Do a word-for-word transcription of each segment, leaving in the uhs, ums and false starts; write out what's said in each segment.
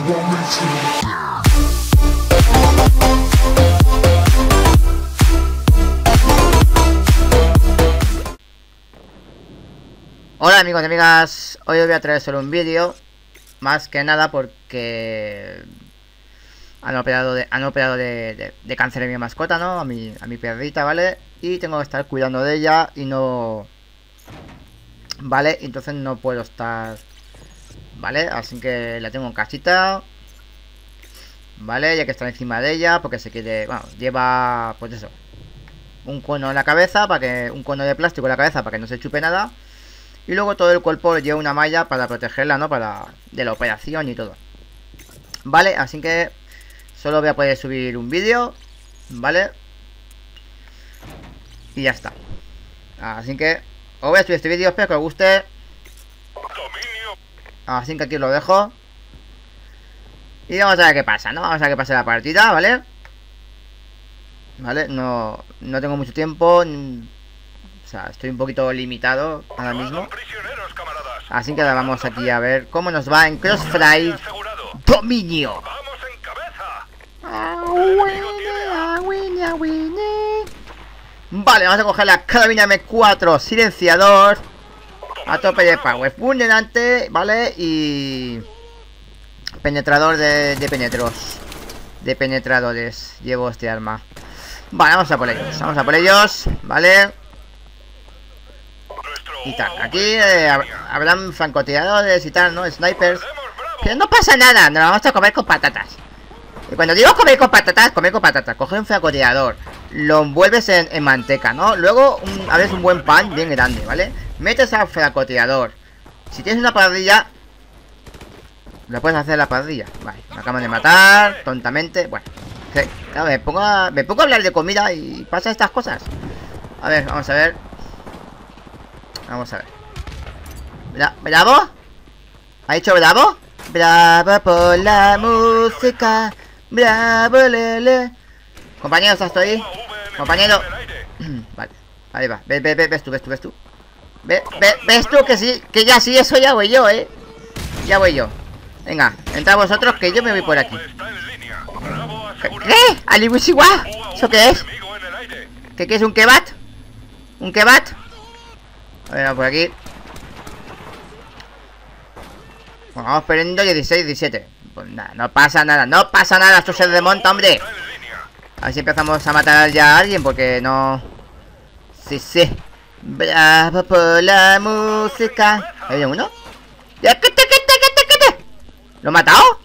Hola amigos y amigas, hoy os voy a traer solo un vídeo, más que nada porque han operado de, han operado de, de, de cáncer a mi mascota, ¿no? A mi, a mi perrita, ¿vale? Y tengo que estar cuidando de ella y no... ¿Vale? Entonces no puedo estar... ¿Vale? Así que la tengo en casita, ¿vale? Ya que está encima de ella porque se quiere... Bueno, lleva, pues eso, un cono en la cabeza, para que un cono de plástico en la cabeza para que no se chupe nada. Y luego todo el cuerpo lleva una malla para protegerla, ¿no? Para de la operación y todo. Vale, así que solo voy a poder subir un vídeo, ¿vale? Y ya está. Así que os voy a subir este vídeo, espero que os guste. Así que aquí os lo dejo. Y vamos a ver qué pasa, ¿no? Vamos a ver qué pasa la partida, ¿vale? Vale, no, no tengo mucho tiempo. O sea, estoy un poquito limitado ahora mismo. Así que ahora vamos aquí a ver cómo nos va en Crossfire Dominio. Vale, vamos a coger la carabina M cuatro silenciador a tope de power, vulnerante, ¿vale? Y penetrador de, de penetros, de penetradores. Llevo este arma. Vale, vamos a por ellos, vamos a por ellos, ¿vale? Y tal, aquí eh, habrán francotiradores y tal, ¿no? Snipers. Pero no pasa nada, nos vamos a comer con patatas. Y cuando digo comer con patatas, comer con patatas. Coge un francotirador, lo envuelves en, en manteca, ¿no? Luego un, abres un buen pan bien grande, ¿vale? Metes al francotirador. Si tienes una parrilla, lo puedes hacer en la parrilla. Vale, me acaban de matar tontamente. Bueno, okay. Claro, me pongo a, me pongo a hablar de comida y pasa estas cosas. A ver, vamos a ver. Vamos a ver. Bra ¿Bravo? ¿Ha dicho bravo? Bravo por la música. Bravo, lele. Compañero, ¿estás tú ahí? Compañero. Vale, ahí va. Ve, ve, ve, ves tú, ves tú, ves tú. Ve, ve, ves tú que sí, que ya sí, eso ya voy yo, eh. Ya voy yo. Venga, entrad vosotros que yo me voy por aquí. ¿Qué? ¿Alibusiwa? ¿Eso qué es? ¿Qué, qué es un kebab? ¿Un kebab? A ver, por aquí. Bueno, vamos perdiendo dieciséis, diecisiete. Pues nada, no pasa nada, no pasa nada. Esto se remonta, hombre. A ver si empezamos a matar ya a alguien, porque no... Sí, sí. Bravo por la música. ¿Hay uno? ¡Ya, que te, que te, que te, que te! ¿Lo he matado?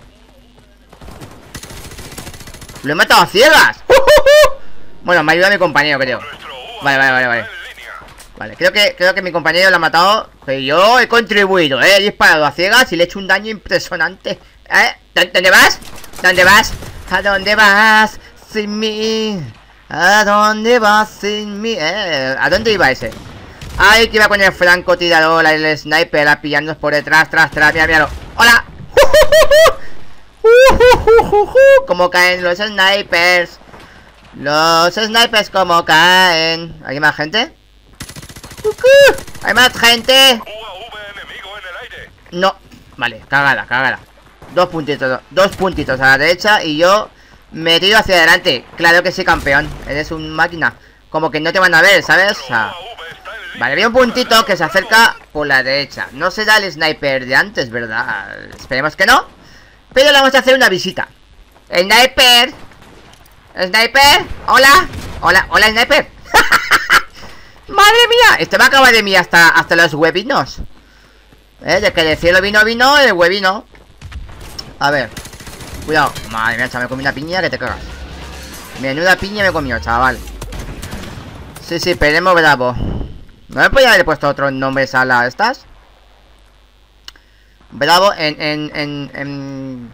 Lo he matado a ciegas. ¡Uh, uh, uh! Bueno, me ayuda mi compañero, creo. Vale, vale, vale, vale. Vale, creo que, creo que mi compañero lo ha matado. Pero yo he contribuido, eh. He disparado a ciegas y le he hecho un daño impresionante. ¿Eh? ¿Dónde vas? ¿Dónde vas? ¿A dónde vas sin mí? ¿A dónde vas sin mí? ¿Eh? ¿A dónde iba ese? Ay, que iba con el francotirador, el sniper, a pillarnos por detrás, tras, tras. Mira, míralo. ¡Hola! ¿Cómo caen los snipers? Los snipers, ¿cómo caen? ¿Hay más gente? ¿Hay más gente? No, vale, cagada, cagada. Dos puntitos, dos puntitos a la derecha y yo me tiro hacia adelante. Claro que sí, campeón. Eres un máquina. Como que no te van a ver, ¿sabes? O sea, vale, había un puntito que se acerca por la derecha. No será el sniper de antes, ¿verdad? Esperemos que no. Pero le vamos a hacer una visita. Sniper. Sniper. Hola. Hola, hola, sniper. Madre mía, este va a acabar de mí hasta, hasta los huevinos. ¿Eh? De que del cielo vino, vino el huevino. A ver, cuidado. Madre mía, chaval, me comí una piña que te cagas. Menuda piña me comió, chaval. Sí, sí, peleemos bravo. ¿No me podía haber puesto otros nombres a las estas? Bravo en... en... en... en...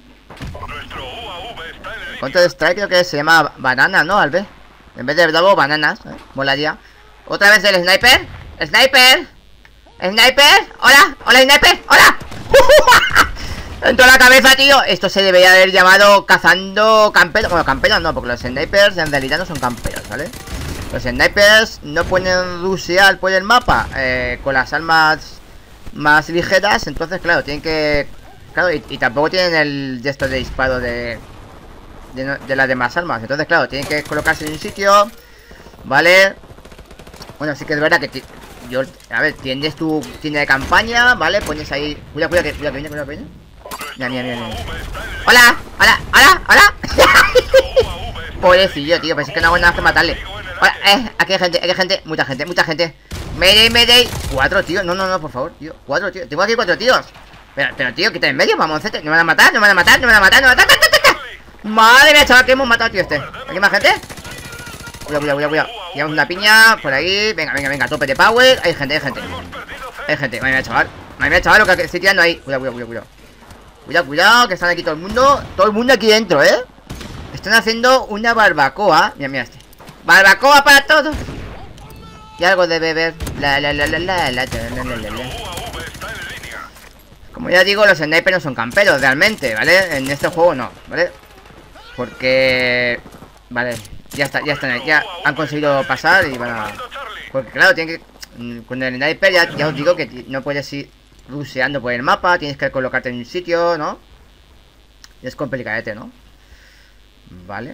Counter Strike creo que se llama banana, ¿no, Albe? En vez de bravo, bananas, ¿eh? Molaría. Otra vez el sniper. Sniper. Sniper. Hola. Hola, sniper. Hola. Entró la cabeza, tío. Esto se debería haber llamado cazando camperos. Bueno, camperos no, porque los snipers en realidad no son camperos, ¿vale? Los snipers no pueden rushear por el mapa eh, con las armas más ligeras. Entonces, claro, tienen que Claro, y, y tampoco tienen el gesto de disparo de, de, de las demás armas. Entonces, claro, tienen que colocarse en un sitio. Vale. Bueno, sí que es verdad que yo, a ver, tienes tu tienda de campaña, ¿vale? Pones ahí. Cuidado, cuidado, que, cuidado, que viene, cuidado, que viene. Mira, mira, mira, mira. Hola, hola, hola, hola. Pobrecillo, tío, pensé que no hago nada que matarle. Hola, eh, aquí hay gente, aquí hay gente, mucha gente, mucha gente. Mayday, mayday. Cuatro, tío, no, no, no, por favor, tío. Cuatro, tío, tengo aquí cuatro tíos. Pero, pero, tío, quita en medio, mamoncete. No me van a matar, no me van a matar, no me van a matar, no me van a matar. Madre mía, chaval, que hemos matado, tío, este. ¿Aquí hay más gente? Cuidado, cuidado, cuidado, cuidado. Llevamos una piña por ahí. Venga, venga, venga, tope de power. Hay gente, hay gente. Hay gente, madre mía, chaval. Madre mía, chaval, lo que estoy tirando ahí. Cuidado, cuidado, cuidado, cuidado. Cuidado, cuidado, que están aquí todo el mundo. Todo el mundo aquí dentro, ¿eh? Están haciendo una barbacoa. Mira, mira este. Barbacoa para todos. Y algo de beber. La, la, la, la, la, la, la, la, la, la. Como ya digo, los snipers no son camperos realmente, ¿vale? En este juego no, ¿vale? Porque... Vale, ya está, ya están, ya han conseguido pasar y van a... Porque claro, tienen que... Con el sniper ya, ya os digo que no puedes ir ruseando por el mapa. Tienes que colocarte en un sitio, ¿no? Y es complicadete, ¿no? Vale.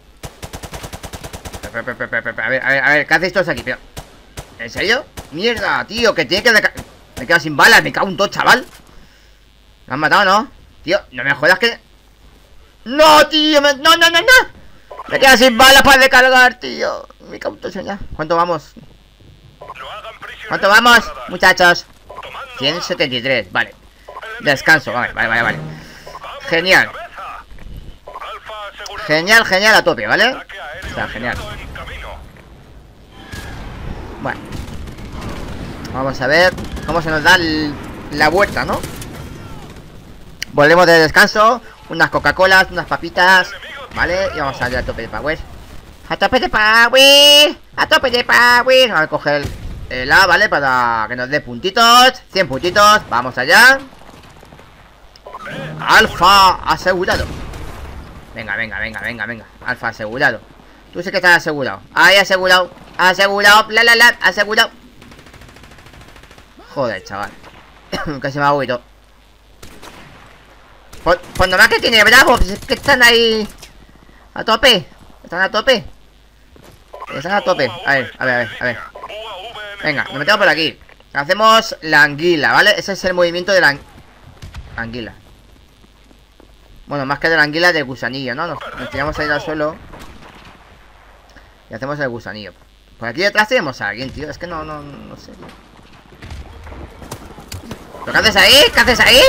A ver, a ver, a ver, ¿qué hacéis todos aquí? Pero... ¿En serio? Mierda, tío, que tiene que... Me he quedado sin balas, me cago en todo, chaval. ¿Me han matado, no? Tío, no me jodas que... ¡No, tío! Me... ¡No, no, no, no! Me quedo sin balas para recargar, tío. Me cago en todo, ya. ¿Cuánto vamos? ¿Cuánto vamos, muchachos? ciento setenta y tres, vale. Descanso, vale, vale, vale, vale. Genial. Genial, genial, a tope, ¿vale? O sea, genial. Bueno. Vamos a ver cómo se nos da el... la vuelta, ¿no? Volvemos de descanso. Unas Coca-Colas, unas papitas. Vale, y vamos a ir a tope de power. A tope de power. A tope de power. Vamos a coger el, el A, ¿vale? Para que nos dé puntitos. cien puntitos, vamos allá. Alfa asegurado. Venga, venga, venga, venga, venga. Alfa asegurado. Tú sí que estás asegurado. Ahí asegurado. Asegurado, la la la, asegurado. Joder, chaval. Casi me ha huido. Pues, pues nomás que tiene bravo. Pues es que están ahí a tope. Están a tope. Están a tope. A ver, a ver, a ver, a ver. Venga, nos metemos por aquí. Hacemos la anguila, ¿vale? Ese es el movimiento de la anguila. Bueno, más que de la anguila, del gusanillo, ¿no? Nos, nos tiramos ahí al suelo y hacemos el gusanillo. Por aquí detrás tenemos a alguien, tío. Es que no, no, no sé, tío. ¿Pero qué haces ahí? ¿Qué haces ahí?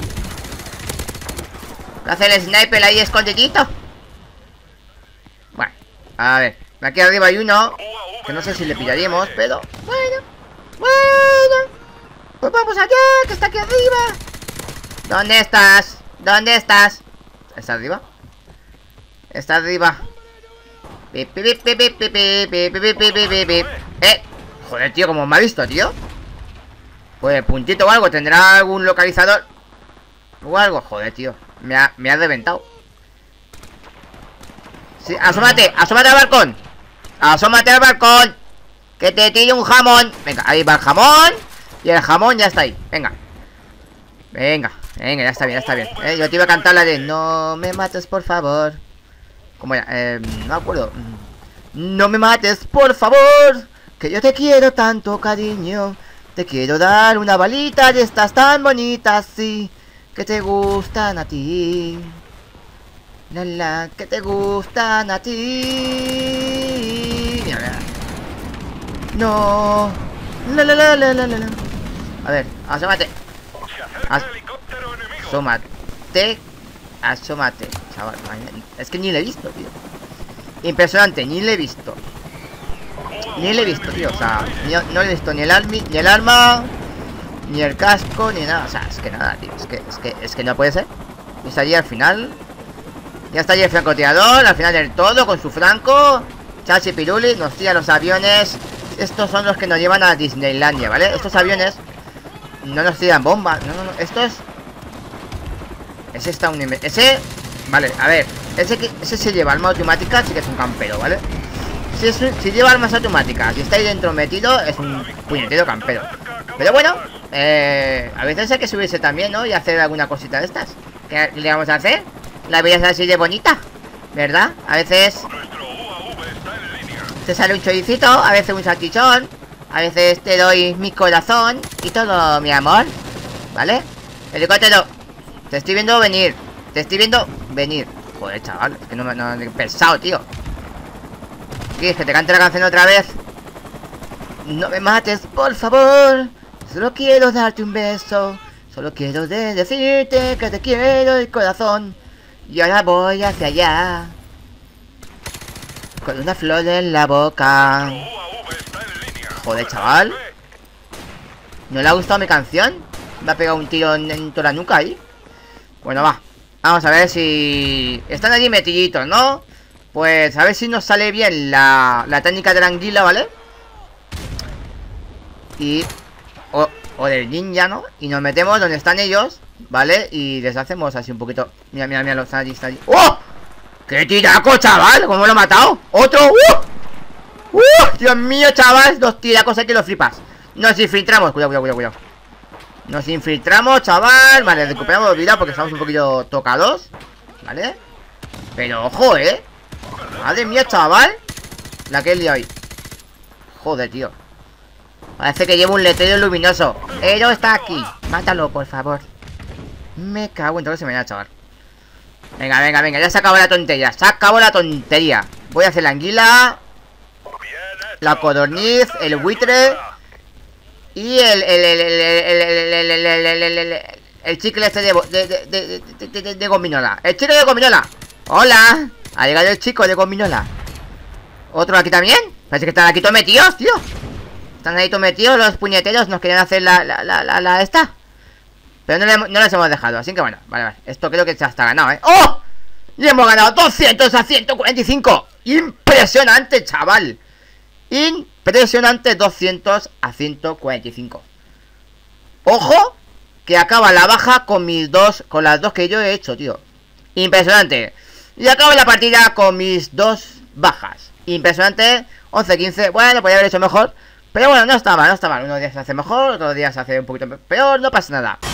¿Qué hace el sniper ahí escondidito? Bueno, a ver. Aquí arriba hay uno que no sé si le pillaríamos, pero... Bueno, bueno. Pues vamos allá, que está aquí arriba. ¿Dónde estás? ¿Dónde estás? ¿Está arriba? Está arriba. Pip, pip, pip, pip, pip, pip, pip, pip, pip, pip, pip. Eh, joder, tío, como me ha visto, tío. Pues puntito o algo, tendrá algún localizador o algo, joder, tío. Me ha, me ha reventado. Sí, asómate, asómate al balcón. Asómate al balcón. Que te tire un jamón. Venga, ahí va el jamón. Y el jamón ya está ahí, venga. Venga, venga, ya está bien, ya está bien. eh, Yo te iba a cantar la de no me mates, por favor. ¿Cómo era? Eh, no me acuerdo. No me mates, por favor, que yo te quiero tanto, cariño. Te quiero dar una balita de estas tan bonitas, sí, que te gustan a ti. La la, que te gustan a ti. Mira, mira. No. La la la la la la. A ver, asómate. As asómate. Asómate, chaval. Es que ni le he visto, tío. Impresionante, ni le he visto. Ni le he visto, tío. O sea, ni, no le he visto ni el armi, ni el arma, ni el casco, ni nada. O sea, es que nada, tío. Es que, es que, es que no puede ser. Y está allí al final. Ya está allí el francotirador, al final del todo, con su franco. Chachi Piruli, nos tira los aviones. Estos son los que nos llevan a Disneylandia, ¿vale? Estos aviones no nos tiran bombas. No, no, no. Estos. Ese está un. Ese. Vale, a ver. Ese, que, ese se lleva arma automática, sí que es un campero, ¿vale? Si, es, si lleva armas automáticas y está ahí dentro metido, es un puñetero campero. Pero bueno, Eh, a veces hay que subirse también, ¿no? Y hacer alguna cosita de estas. ¿Qué le vamos a hacer? La vida es así de bonita, ¿verdad? A veces te sale un choricito, a veces un salchichón, a veces te doy mi corazón y todo, mi amor, ¿vale? Helicóptero, te estoy viendo venir, te estoy viendo venir. Joder, chaval, es que no me no, he pensado, tío. ¿Quieres que te cante la canción otra vez? No me mates, por favor. Solo quiero darte un beso. Solo quiero de decirte que te quiero el corazón. Y ahora voy hacia allá con una flor en la boca. Joder, chaval. ¿No le ha gustado mi canción? Me ha pegado un tiro en, en toda la nuca ahí. Bueno, va. Vamos a ver si... Están allí metillitos, ¿no? Pues a ver si nos sale bien la, la técnica de la anguila, ¿vale? Y... O, o del ninja, ¿no? Y nos metemos donde están ellos, ¿vale? Y les hacemos así un poquito. Mira, mira, mira, los están allí, están allí. ¡Oh! ¡Qué tiraco, chaval! ¿Cómo lo he matado? ¡Otro! ¡Uh! ¡Uh! Dios mío, chaval. Dos tiracos aquí, los flipas. Nos infiltramos. Cuidado, cuidado, cuidado, cuidado. Nos infiltramos, chaval. Vale, recuperamos vida porque estamos un poquito tocados, ¿vale? Pero ojo, ¿eh? Madre mía, chaval. La que he liado ahí. Joder, tío. Parece que lleva un letrero luminoso. Ero está aquí. Mátalo, por favor. Me cago en todo, que se me da, chaval. Venga, venga, venga. Ya se acabó la tontería. Se acabó la tontería. Voy a hacer la anguila, la codorniz, el buitre y el el el el el el el el el el chicle este de de de de de de gominola. El chico de gominola. Hola. Ha llegado el chico de gominola. Otro aquí también. Parece que están aquí todos metidos, tío. Están ahí todos metidos los puñeteros. Nos querían hacer la la la la, la esta. Pero no, le, no les hemos dejado. Así que bueno, vale, vale. Esto creo que ya está ganado, ¿eh? ¡Oh! Y hemos ganado doscientos a ciento cuarenta y cinco. Impresionante, chaval. Impresionante. Doscientos a ciento cuarenta y cinco. Ojo, que acaba la baja con mis dos, con las dos que yo he hecho, tío. Impresionante. Y acabo la partida con mis dos bajas. Impresionante. once quince. Bueno, podría haber hecho mejor. Pero bueno, no está mal, no está mal. Unos días se hace mejor, otros días se hace un poquito peor. No pasa nada.